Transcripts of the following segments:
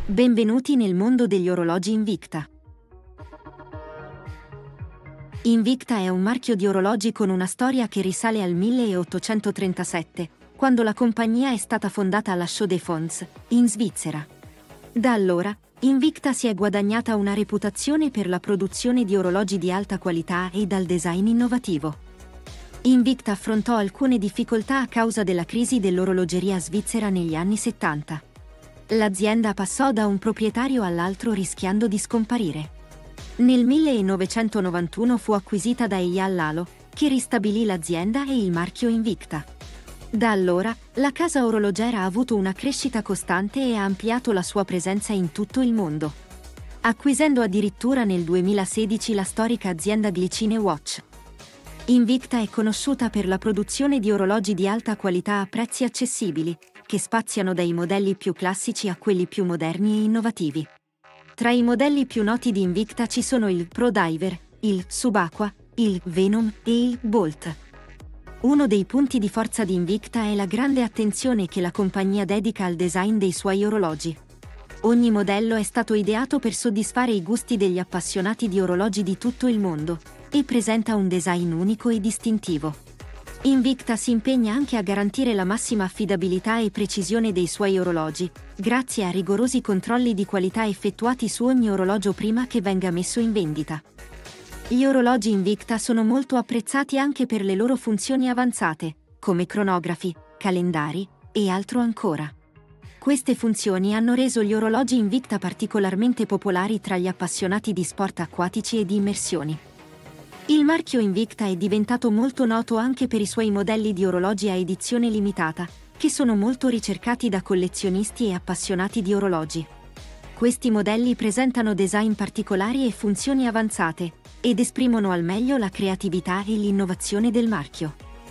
Benvenuti nel mondo degli orologi Invicta. Invicta è un marchio di orologi con una storia che risale al 1837, quando la compagnia è stata fondata alla Chaux de Fonds, in Svizzera. Da allora, Invicta si è guadagnata una reputazione per la produzione di orologi di alta qualità e dal design innovativo. Invicta affrontò alcune difficoltà a causa della crisi dell'orologeria svizzera negli anni 70. L'azienda passò da un proprietario all'altro rischiando di scomparire. Nel 1991 fu acquisita da Eyal Lalo, che ristabilì l'azienda e il marchio Invicta. Da allora, la casa orologera ha avuto una crescita costante e ha ampliato la sua presenza in tutto il mondo, acquisendo addirittura nel 2016 la storica azienda Glycine Watch. Invicta è conosciuta per la produzione di orologi di alta qualità a prezzi accessibili, che spaziano dai modelli più classici a quelli più moderni e innovativi. Tra i modelli più noti di Invicta ci sono il Pro Diver, il Subaqua, il Venom e il Bolt. Uno dei punti di forza di Invicta è la grande attenzione che la compagnia dedica al design dei suoi orologi. Ogni modello è stato ideato per soddisfare i gusti degli appassionati di orologi di tutto il mondo e presenta un design unico e distintivo. Invicta si impegna anche a garantire la massima affidabilità e precisione dei suoi orologi, grazie a rigorosi controlli di qualità effettuati su ogni orologio prima che venga messo in vendita. Gli orologi Invicta sono molto apprezzati anche per le loro funzioni avanzate, come cronografi, calendari e altro ancora. Queste funzioni hanno reso gli orologi Invicta particolarmente popolari tra gli appassionati di sport acquatici e di immersioni. Il marchio Invicta è diventato molto noto anche per i suoi modelli di orologi a edizione limitata, che sono molto ricercati da collezionisti e appassionati di orologi. Questi modelli presentano design particolari e funzioni avanzate, ed esprimono al meglio la creatività e l'innovazione del marchio.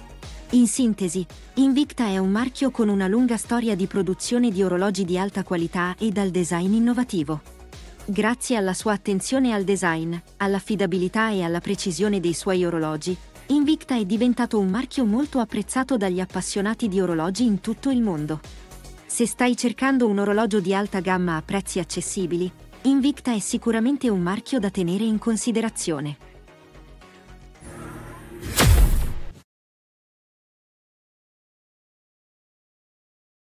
In sintesi, Invicta è un marchio con una lunga storia di produzione di orologi di alta qualità e dal design innovativo. Grazie alla sua attenzione al design, all'affidabilità e alla precisione dei suoi orologi, Invicta è diventato un marchio molto apprezzato dagli appassionati di orologi in tutto il mondo. Se stai cercando un orologio di alta gamma a prezzi accessibili, Invicta è sicuramente un marchio da tenere in considerazione.